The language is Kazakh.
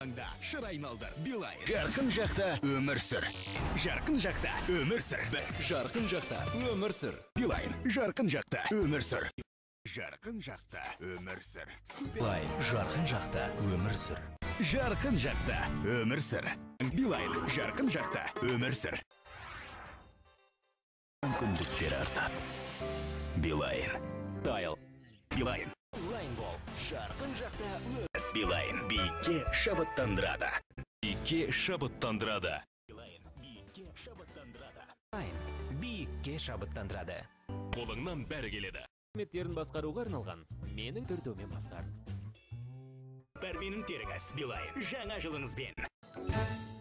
Шыр айналдыр, Билайн. Жарқын жақта өмір сүр. Жарқын жақта өмір сүр. Жарқын жақта өмір сүр. Билайн. Жарқын жақта өмір сүр. Жарқын жақта өмір сүр. Билайн. Жарқын жақта өмір сүр. Жарқын жақта өмір сүр. Билайн. Жарқын жақта өмір сүр. Мүмкіндіктер артады. Билайн. Тайл. Билайн. Лайнбол. Жарқын жақта Билайн. Биікке шабыттандырады. Биікке шабыттандырады. Билайн. Биікке шабыттандырады. Билайн. Биікке шабыттандырады. Қолыңнан бәрі келеді. Қызметтерін басқаруға арналған менің төртеумен басқар. Пәрменің теріңіз Билайн. Жаңа жылыңызбен.